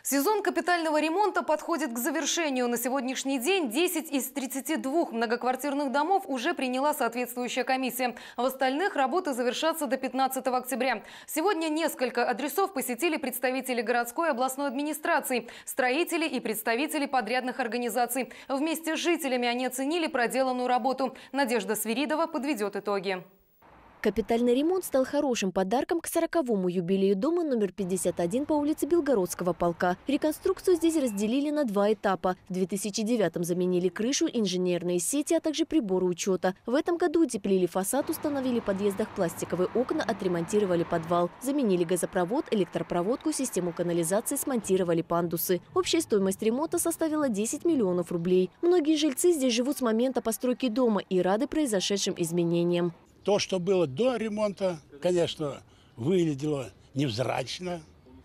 Сезон капитального ремонта подходит к завершению. На сегодняшний день 10 из 32 многоквартирных домов уже приняла соответствующая комиссия. В остальных работы завершатся до 15 октября. Сегодня несколько адресов посетили представители городской и областной администрации, строители и представители подрядных организаций. Вместе с жителями они оценили проделанную работу. Надежда Свиридова подведет итоги. Капитальный ремонт стал хорошим подарком к 40-му юбилею дома номер 51 по улице Белгородского полка. Реконструкцию здесь разделили на два этапа. В 2009-м заменили крышу, инженерные сети, а также приборы учета. В этом году утеплили фасад, установили в подъездах пластиковые окна, отремонтировали подвал. Заменили газопровод, электропроводку, систему канализации, смонтировали пандусы. Общая стоимость ремонта составила 10 миллионов рублей. Многие жильцы здесь живут с момента постройки дома и рады произошедшим изменениям. То, что было до ремонта, конечно, выглядело невзрачно.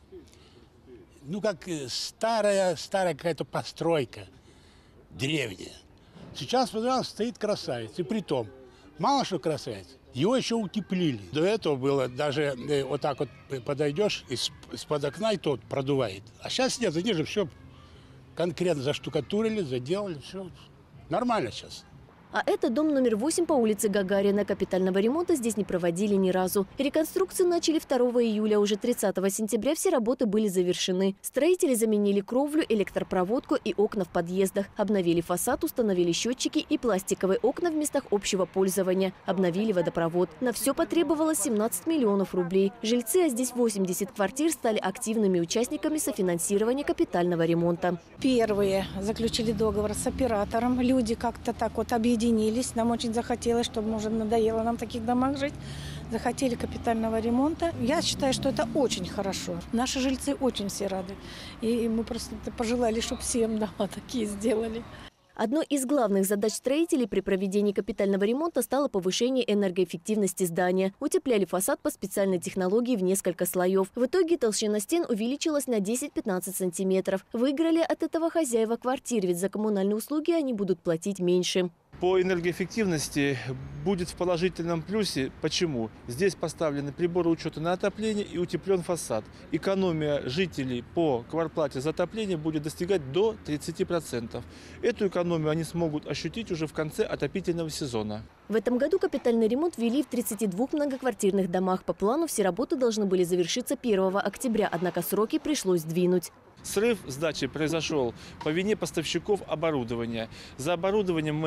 Ну, как старая какая-то постройка, древняя. Сейчас, пожалуйста, стоит красавец. И притом, мало что красавец, его еще утеплили. До этого было даже вот так вот подойдешь, из-под окна и тот продувает. А сейчас нет, они же все конкретно заштукатурили, заделали, все нормально сейчас. А это дом номер 8 по улице Гагарина. Капитального ремонта здесь не проводили ни разу. Реконструкцию начали 2 июля. Уже 30 сентября все работы были завершены. Строители заменили кровлю, электропроводку и окна в подъездах. Обновили фасад, установили счетчики и пластиковые окна в местах общего пользования. Обновили водопровод. На все потребовалось 17 миллионов рублей. Жильцы, а здесь 80 квартир, стали активными участниками софинансирования капитального ремонта. Первые заключили договор с оператором. Люди как-то так вот объединились. Нам очень захотелось, чтобы уже надоело нам в таких домах жить. Захотели капитального ремонта. Я считаю, что это очень хорошо. Наши жильцы очень все рады. И мы просто пожелали, чтобы всем дома такие сделали. Одной из главных задач строителей при проведении капитального ремонта стало повышение энергоэффективности здания. Утепляли фасад по специальной технологии в несколько слоев. В итоге толщина стен увеличилась на 10-15 сантиметров. Выиграли от этого хозяева квартир, ведь за коммунальные услуги они будут платить меньше. По энергоэффективности будет в положительном плюсе. Почему? Здесь поставлены приборы учета на отопление и утеплен фасад. Экономия жителей по квартплате за отопление будет достигать до 30%. Эту экономию они смогут ощутить уже в конце отопительного сезона. В этом году капитальный ремонт ввели в 32 многоквартирных домах. По плану все работы должны были завершиться 1 октября, однако сроки пришлось сдвинуть. Срыв сдачи произошел по вине поставщиков оборудования. За оборудованием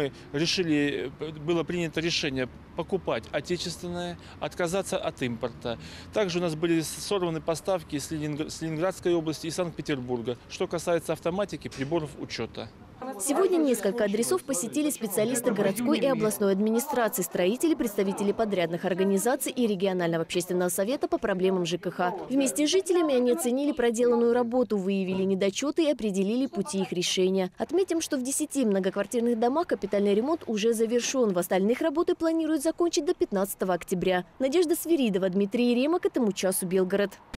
было принято решение покупать отечественное, отказаться от импорта. Также у нас были сорваны поставки с Ленинградской области и Санкт-Петербурга. Что касается автоматики, приборов учета. Сегодня несколько адресов посетили специалисты городской и областной администрации, строители, представители подрядных организаций и регионального общественного совета по проблемам ЖКХ. Вместе с жителями они оценили проделанную работу, выявили недочеты и определили пути их решения. Отметим, что в 10 многоквартирных домах капитальный ремонт уже завершен. В остальных работы планируют закончить до 15 октября. Надежда Свиридова, Дмитрий Еремок. К этому часу Белгород.